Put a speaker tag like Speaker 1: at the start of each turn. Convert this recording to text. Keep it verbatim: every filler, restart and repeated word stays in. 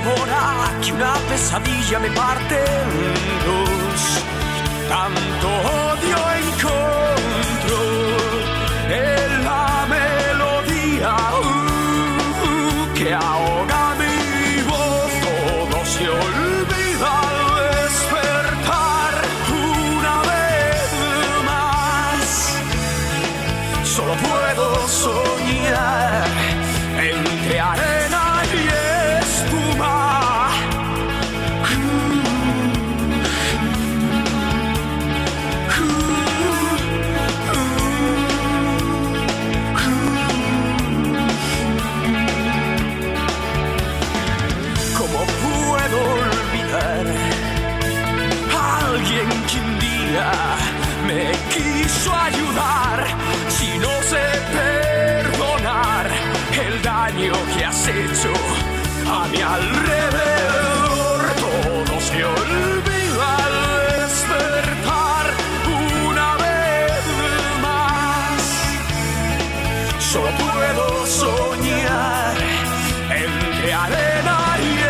Speaker 1: hora que una pesadilla me parte en dos. Tanto odio encuentro en la melodía uh, que ahoga mi voz. Todo se olvida al despertar una vez más. Solo puedo soñar entre arena y espuma. ¿Cómo puedo olvidar a alguien que un día me quiso ayudar? Si no sé perdonar el daño que has hecho a mi alrededor, todo se olvida al despertar una vez más. Solo puedo soñar entre arena y